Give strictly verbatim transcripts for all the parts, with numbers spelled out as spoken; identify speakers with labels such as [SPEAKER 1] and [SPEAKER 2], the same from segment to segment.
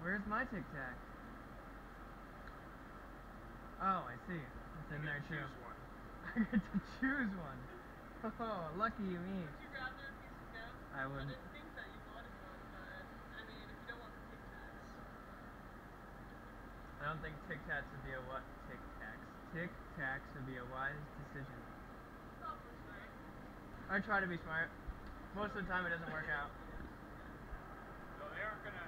[SPEAKER 1] Where's my Tic Tac? Oh, I see. It's in there too.
[SPEAKER 2] Choose one.
[SPEAKER 1] I get to choose one. Oh, lucky you me.
[SPEAKER 3] Would you rather a piece of gum?
[SPEAKER 1] I wouldn't.
[SPEAKER 3] I didn't think that you wanted one, but I mean, if you don't want the Tic Tacs.
[SPEAKER 1] I don't think Tic Tacs would be a what? Tic Tacs. Tic Tacs would be a wise decision.
[SPEAKER 3] Probably smart.
[SPEAKER 1] I try to be smart. Most of the time it doesn't work out.
[SPEAKER 2] So they aren't gonna.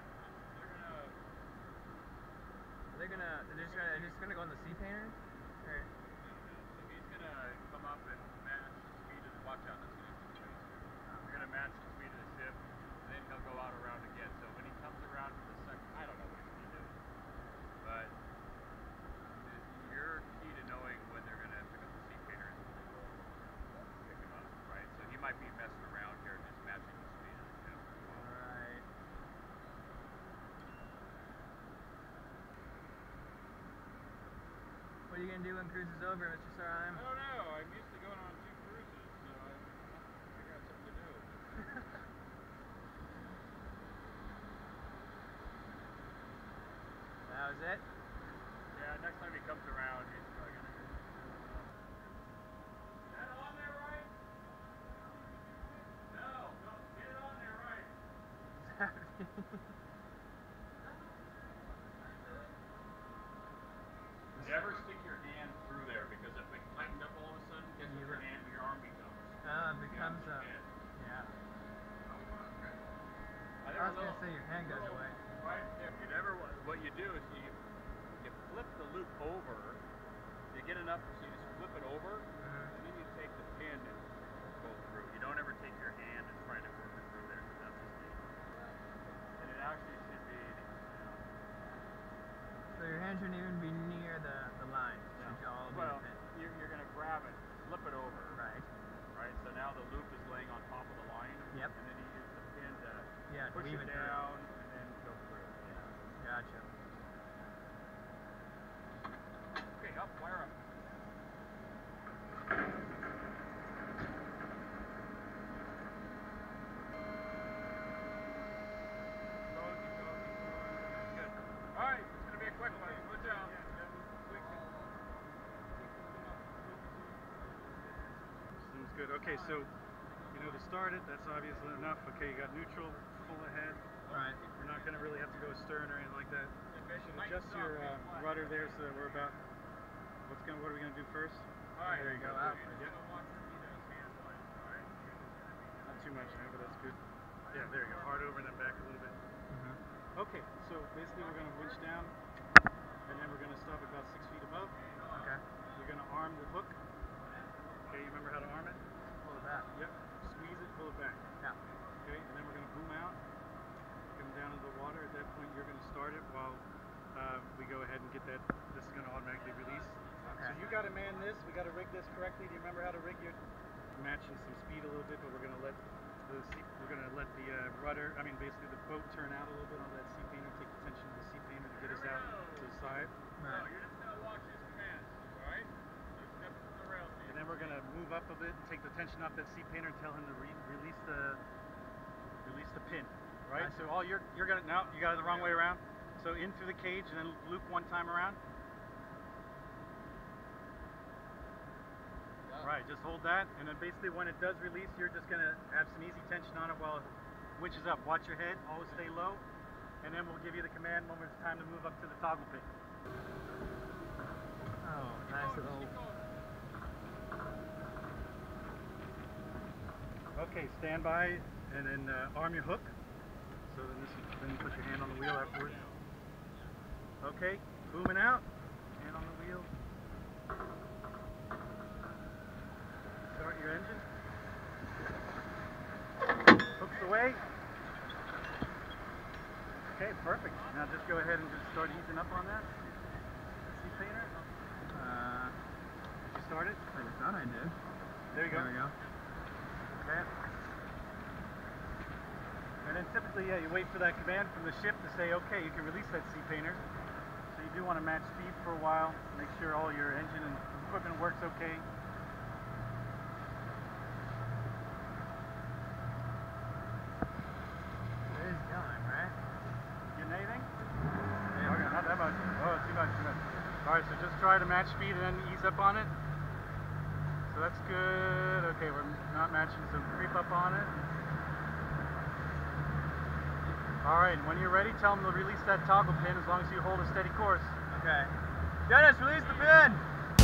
[SPEAKER 2] They're gonna.
[SPEAKER 1] Are they gonna? They're just gonna. They're just gonna go on the sea painters? Or?
[SPEAKER 2] So he's gonna come up and match the speed of the. Watch out, that's gonna be crazy. They're gonna match the speed of the ship, and then he'll go out around again. So when he comes around for the second, I don't know what he's gonna do, but you're key to knowing when they're gonna pick up the sea painters when they go pick him up, right? So he might be messing around here, just matching the speed of the ship.
[SPEAKER 1] Right. What are you gonna do when cruise is over, Mister Sarheim?
[SPEAKER 2] I don't know. I'm used to going on two cruises, so I figure out something to do.
[SPEAKER 1] That was it?
[SPEAKER 2] Yeah, next time he comes around, he's probably gonna go. Is that on there right? No, no, get it on there right. Never stick your hand through there because if it tightens up all of a sudden, guess what your hand, your arm becomes?
[SPEAKER 1] Ah, uh, it becomes a. Yeah. I was gonna say your hand goes away.
[SPEAKER 2] Right. If you never, what you do is you you flip the loop over. You get enough, so you just flip it over,
[SPEAKER 1] mm-hmm.
[SPEAKER 2] and then you take the pin and go through. You don't ever take your hand and try to work it through there because that's a mistake. And it actually should be.
[SPEAKER 1] So your hand shouldn't even be near the, the line. It should all be
[SPEAKER 2] well,
[SPEAKER 1] the pin.
[SPEAKER 2] You're, you're going to grab it, flip it over.
[SPEAKER 1] Right.
[SPEAKER 2] Right, so now the loop is laying on top of the line.
[SPEAKER 1] Yep.
[SPEAKER 2] And then you use the pin to
[SPEAKER 1] yeah,
[SPEAKER 2] push
[SPEAKER 1] weave
[SPEAKER 2] it,
[SPEAKER 1] it
[SPEAKER 2] down
[SPEAKER 1] through.
[SPEAKER 2] and then go through. Yeah.
[SPEAKER 1] Gotcha.
[SPEAKER 2] Okay, up, wire up. Alright, it's going to be a quick one. Good job.
[SPEAKER 4] Seems good. Okay, so, you know, to start it, that's obviously enough. Okay, you got neutral, full ahead.
[SPEAKER 1] Right.
[SPEAKER 4] We're not going to really have to go astern or anything like that. You should adjust your uh, rudder there so that we're about, what's gonna, what are we going to do first?
[SPEAKER 2] Alright,
[SPEAKER 1] there you go. Out.
[SPEAKER 4] Yep. Not too much now, but that's good. Yeah, there you go. Hard over and then back a little bit.
[SPEAKER 1] Mm-hmm.
[SPEAKER 4] Okay, so basically we're going to winch down, and then we're going to stop about six feet above.
[SPEAKER 1] Okay.
[SPEAKER 4] We're going to arm the hook. Okay, you remember how to arm it?
[SPEAKER 1] Pull it back.
[SPEAKER 4] Yep. Squeeze it, pull it back.
[SPEAKER 1] Yeah.
[SPEAKER 4] Okay, and then we're going to boom out, come down into the water. At that point, you're going to start it while uh, we go ahead and get that. This is going to automatically release.
[SPEAKER 1] Okay.
[SPEAKER 4] So you got to man this. We got to rig this correctly. Do you remember how to rig your? Matching some speed a little bit, but we're going to let the sea, we're going to let the uh, rudder. I mean, basically the boat turn out a little bit on that sea painter. Take the tension of the sea painter to get us out to the side.
[SPEAKER 1] Right.
[SPEAKER 2] No, you're just going to watch his commands, alright? So step from the rail.
[SPEAKER 4] And then we're going to move up a bit and take the tension off that sea painter and tell him to re release the release the pin. Right?
[SPEAKER 1] Gotcha.
[SPEAKER 4] So all you're you're gonna no, you got it the wrong way around. So in through the cage and then loop one time around. Right, just hold that, and then basically when it does release, you're just going to have some easy tension on it while it winches up. Watch your head, always stay low, and then we'll give you the command when it's time to move up to the toggle pin.
[SPEAKER 1] Oh, nice little...
[SPEAKER 4] Okay, stand by, and then uh, arm your hook. So then, this, then you put your hand on the wheel afterwards. Okay, booming out, hand on the wheel. Start your engine. Hooks away. Okay, perfect. Now just go ahead and just start easing up on that. Sea painter.
[SPEAKER 1] Uh,
[SPEAKER 4] Did you start it?
[SPEAKER 1] I thought I did.
[SPEAKER 4] There you go.
[SPEAKER 1] There we go.
[SPEAKER 4] Okay. And then typically, yeah, you wait for that command from the ship to say, okay, you can release that sea painter. So you do want to match speed for a while. Make sure all your engine and equipment works okay.
[SPEAKER 1] It is going, right?
[SPEAKER 4] Getting anything? Alright, so just try to match speed and then ease up on it. So that's good. Okay, we're not matching, so creep up on it. Alright, and when you're ready, tell them to release that toggle pin as long as you hold a steady course.
[SPEAKER 1] Okay. Dennis, release the pin!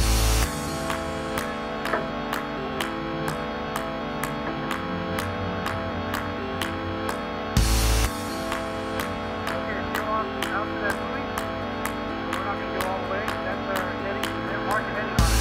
[SPEAKER 4] Okay, if you go off out to that buoy, we're not going to go all the way. That's our heading. They're marking heading on it.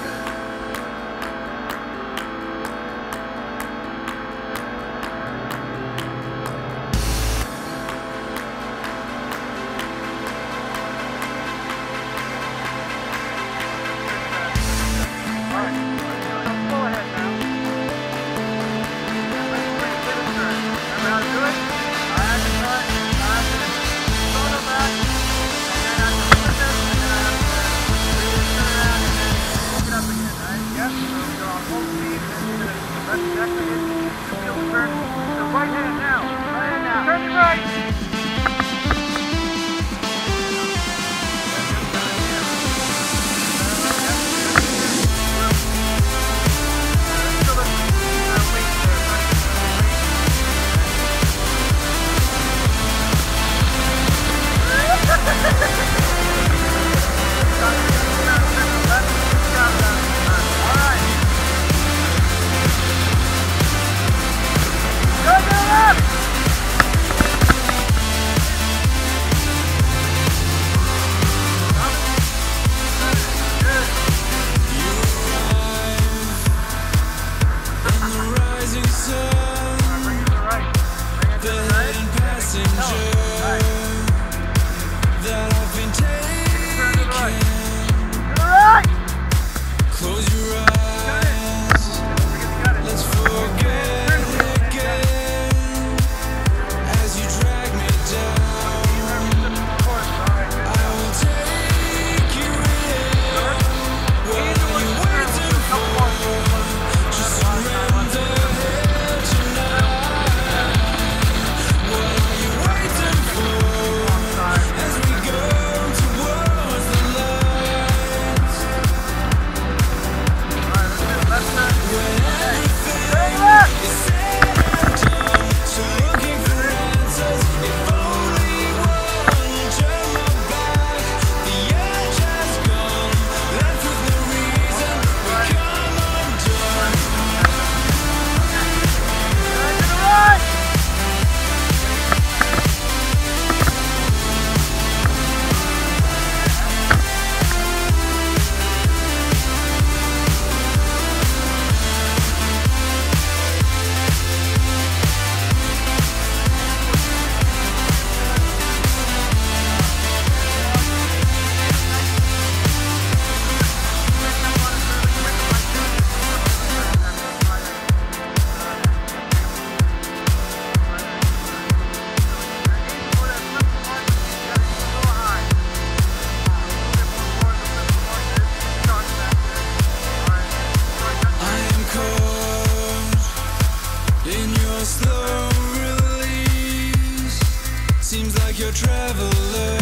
[SPEAKER 5] your traveler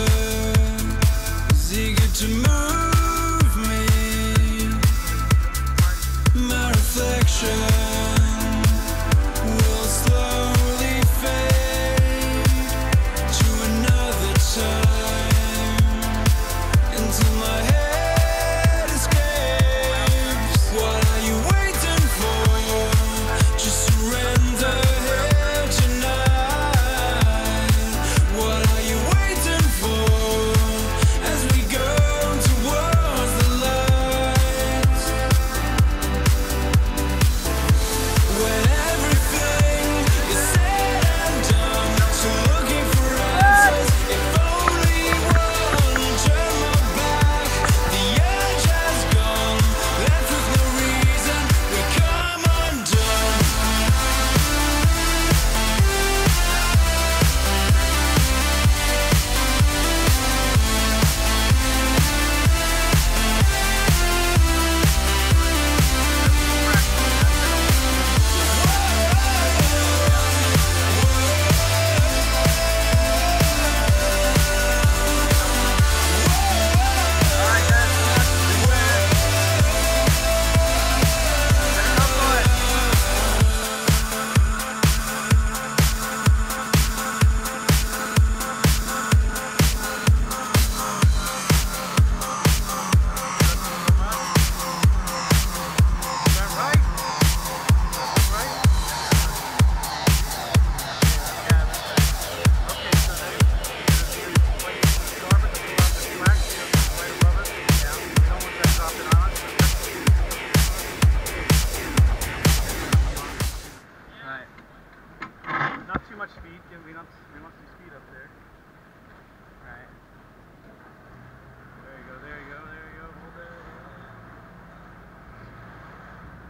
[SPEAKER 5] is eager to move me. My reflection will slowly fade to another time until my head escapes. What are you waiting for? Just surrender here tonight. What are you waiting for as we go towards the light?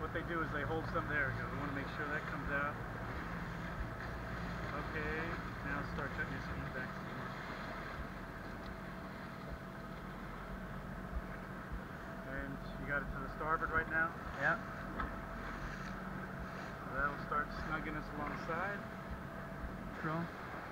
[SPEAKER 4] what they do is they hold some. There we go. We want to make sure that comes out. Okay, now start cutting your speed back some more. And you got it to the starboard right now?
[SPEAKER 1] Yep.
[SPEAKER 4] So that'll start snugging us alongside.
[SPEAKER 1] Cool.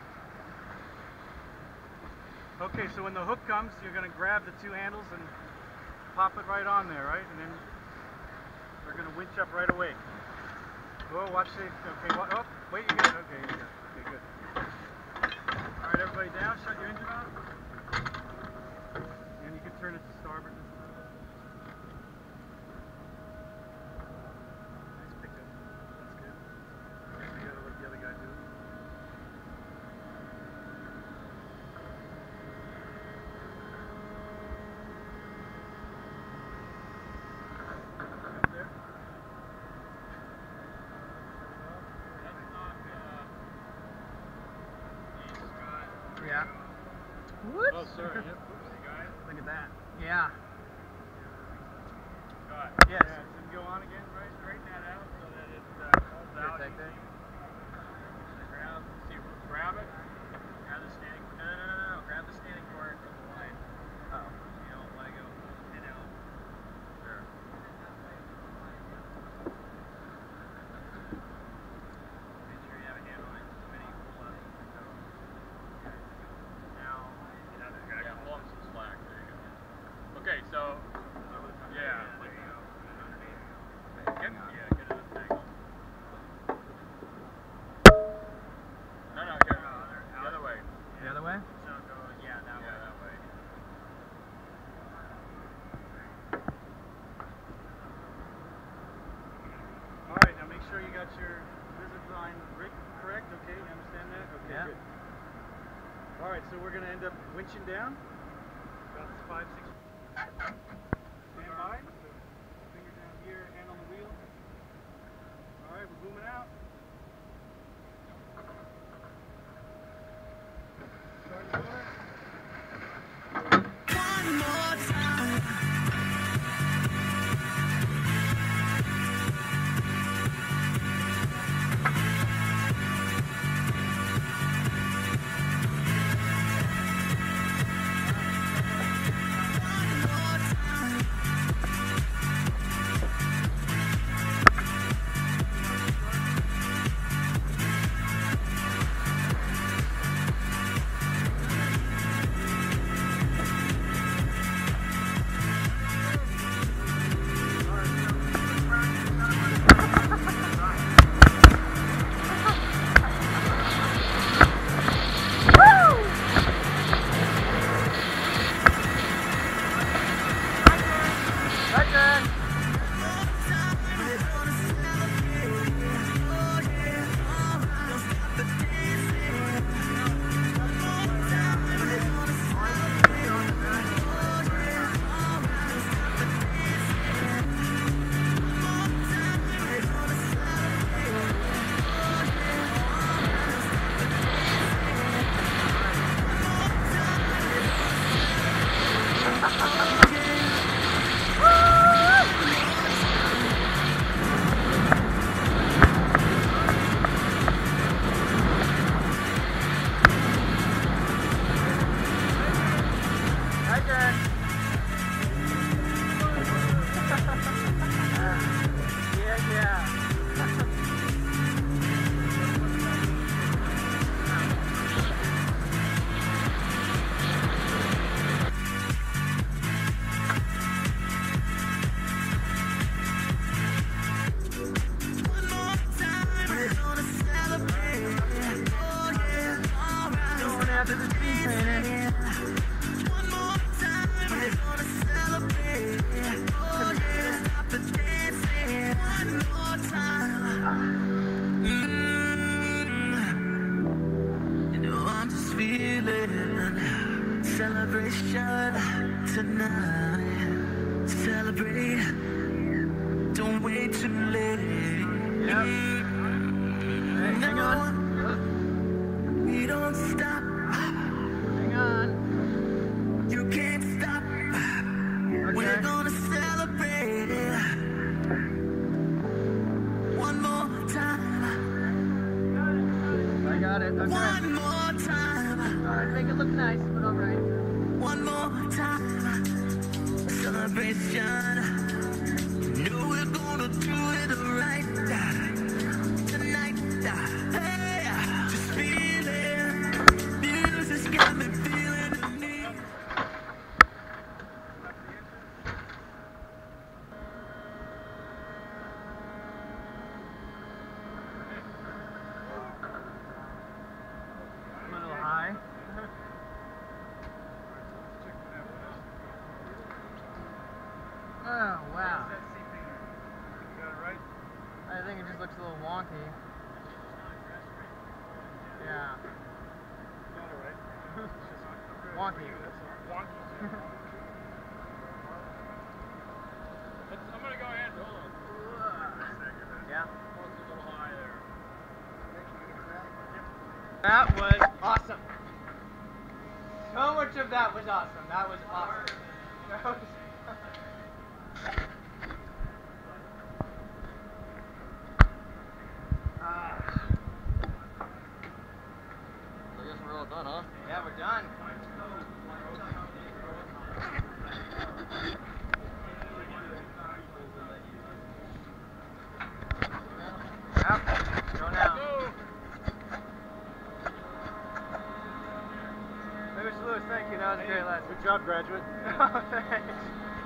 [SPEAKER 4] Okay, so when the hook comes, you're going to grab the two handles and pop it right on there, right? And then we're going to winch up right away. Oh, watch the, okay, what, oh, wait, you got it, okay, you got it, okay, good. All right, everybody down, shut your engine off. And you can turn it to starboard just a little bit. Nice pickup, that's good. We got to let the other guy do it.
[SPEAKER 1] Yeah. Whoops.
[SPEAKER 2] Oh, sorry. Yep. Oopsie, guys.
[SPEAKER 1] Look at that. Yeah.
[SPEAKER 2] Got it.
[SPEAKER 1] Yes.
[SPEAKER 2] Yeah, then go on again, right? Straighten that out so that it uh, holds
[SPEAKER 1] Here,
[SPEAKER 2] out.
[SPEAKER 1] take that.
[SPEAKER 2] So grab, see, grab it. Grab the standing. No, no, no, no, no. Grab the standing cord from the line.
[SPEAKER 1] Oh.
[SPEAKER 2] You don't let it go. And out. Sure. Make sure you have a hand on it. Too many pull up. So. Now, you know, yeah, pull them some slack. There you go. Okay, so. Yeah. Let me go. Get, yeah, get it untangled. No, no, here, no, other, the other way.
[SPEAKER 1] The other way?
[SPEAKER 2] So go, yeah, that yeah, way. that way.
[SPEAKER 4] All right, now make sure you got your visit line rig correct, okay? You understand that? Okay,
[SPEAKER 1] Yeah.
[SPEAKER 4] good. All right, so we're going to end up winching down. About five, six. Stand by. So finger down here, hand on the wheel. All right, we're booming out. Start the motor.
[SPEAKER 5] One more time. Celebration tonight. Celebrate. Don't wait too late.
[SPEAKER 1] Yep. Hey, hang on.
[SPEAKER 5] We don't stop.
[SPEAKER 1] Hang on.
[SPEAKER 5] You can't stop.
[SPEAKER 1] Okay.
[SPEAKER 5] We're gonna celebrate.
[SPEAKER 1] Trying to make it look nice, but alright.
[SPEAKER 5] One more time, a celebration. You know we're gonna do it right tonight. Hey, just feel it. Music's got me feeling the need.
[SPEAKER 1] I'm a little high. Oh, wow.
[SPEAKER 4] You got it right?
[SPEAKER 1] I think it just looks a little wonky. Yeah.
[SPEAKER 4] You got it right.
[SPEAKER 1] Wonky.
[SPEAKER 4] Wonky.
[SPEAKER 2] Let's, I'm gonna go ahead and hold on.
[SPEAKER 1] Yeah.
[SPEAKER 2] Pulse a little high there.
[SPEAKER 1] That was awesome. So much of that was awesome. That was awesome. That was Ah.
[SPEAKER 2] I guess we're all done, huh?
[SPEAKER 1] Yeah, we're done. Yep. Go now.
[SPEAKER 2] Go!
[SPEAKER 1] Mister Lewis, thank you. That was a great lesson.
[SPEAKER 4] Good job, graduate.
[SPEAKER 1] Oh, thanks.